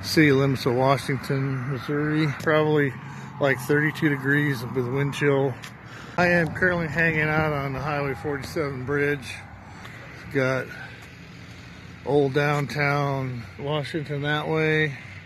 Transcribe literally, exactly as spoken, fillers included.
city limits of Washington, Missouri. Probably like thirty-two degrees with wind chill. I am currently hanging out on the Highway forty-seven bridge. Got old downtown Washington that way.